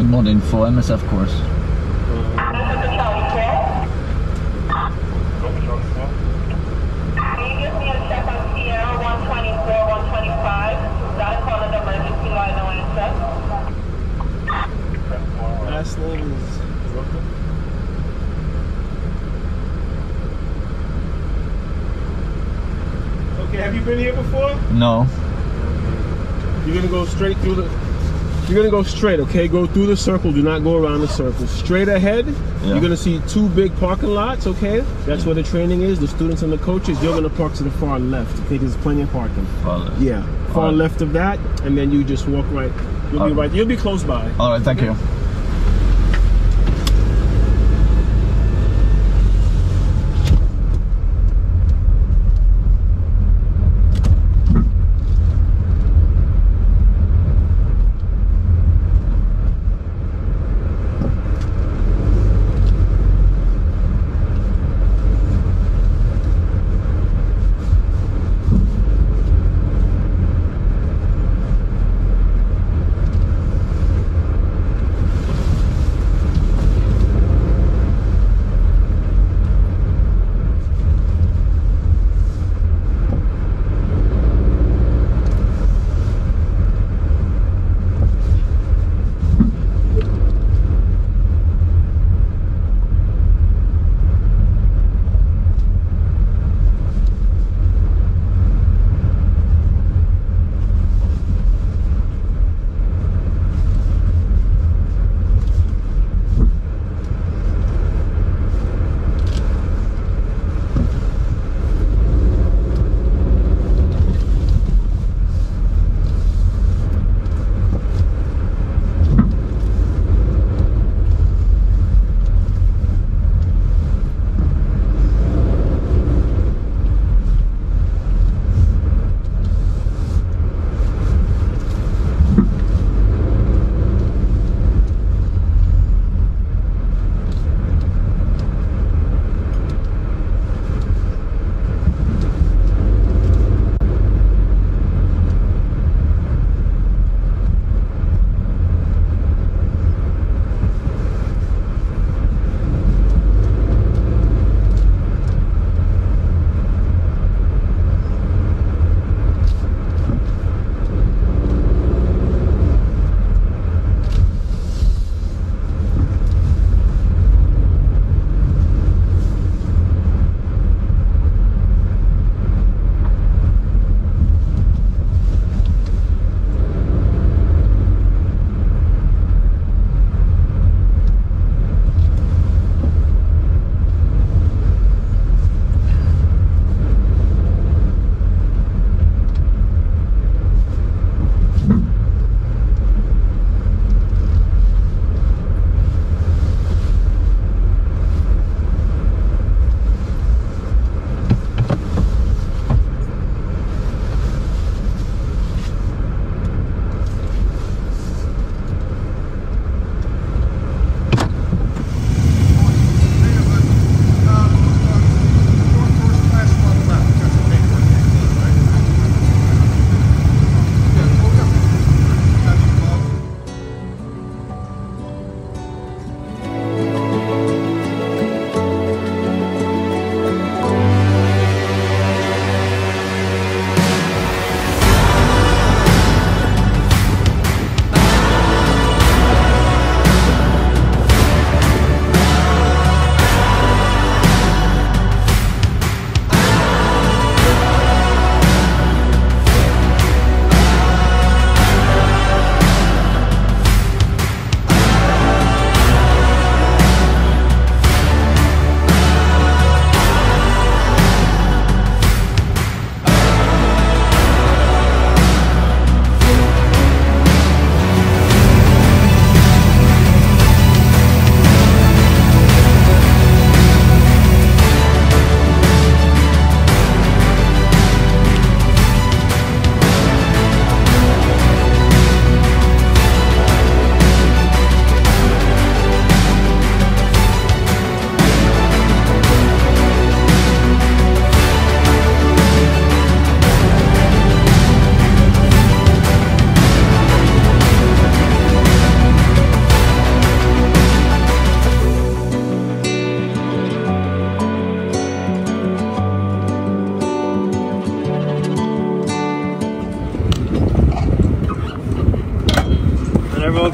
Good morning, for MSF course. Last name is Brooklyn. Okay, have you been here before? No. You're gonna go straight through the. You're gonna go straight, okay? Go through the circle. Do not go around the circle. Straight ahead. Yeah. You're gonna see two big parking lots, okay? That's where the training is. The students and the coaches. You're gonna park to the far left, okay? There's plenty of parking. Far left. Yeah, far left of that, and then you just walk right. You'll be right. You'll be close by. All right, thank you.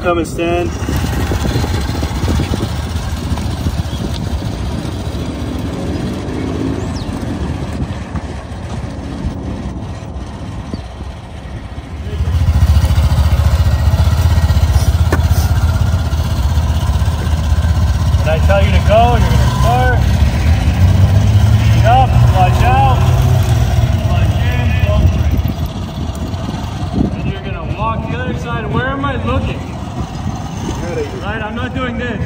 come and stand. When I tell you to go, you're going to start. Speed up, watch out. Watch in, slow brake. And you're going to walk the other side. Where am I looking? Right, I'm not doing this.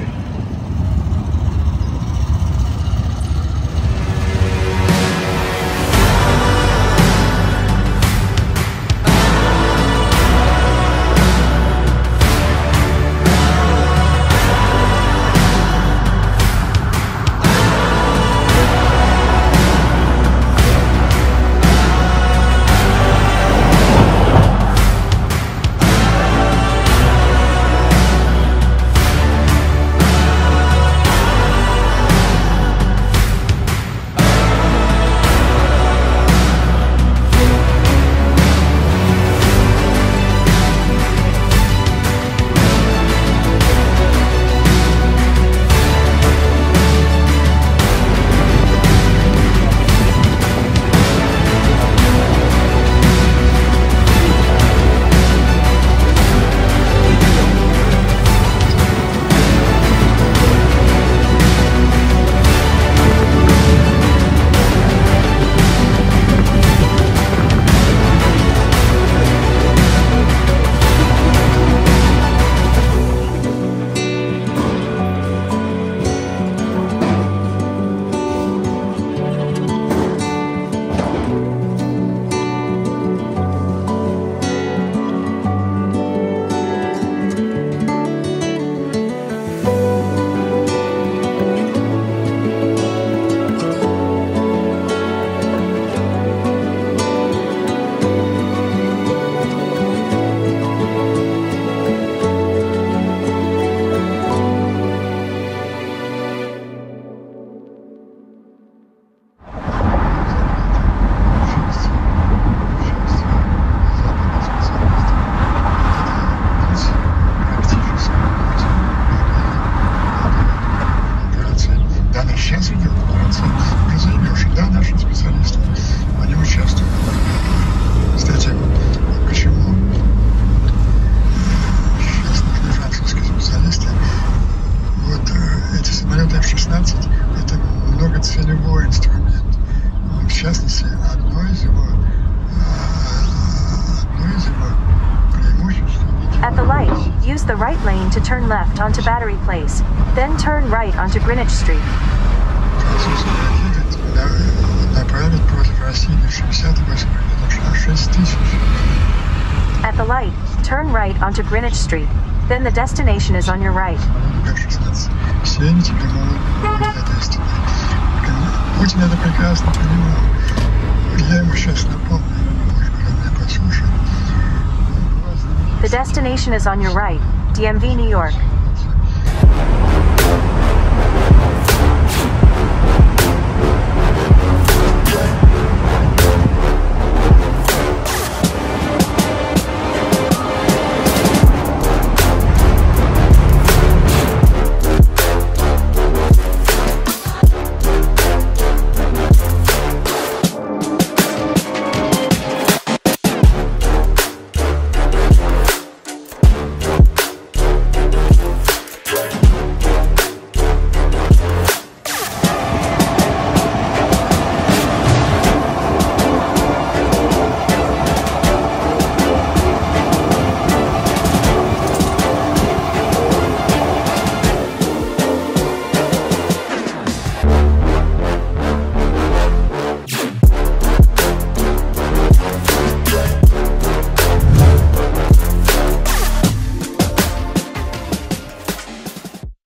At the light, use the right lane to turn left onto Battery Place, then turn right onto Greenwich Street. At the light, turn right onto Greenwich Street, then the destination is on your right. The destination is on your right, DMV, New York.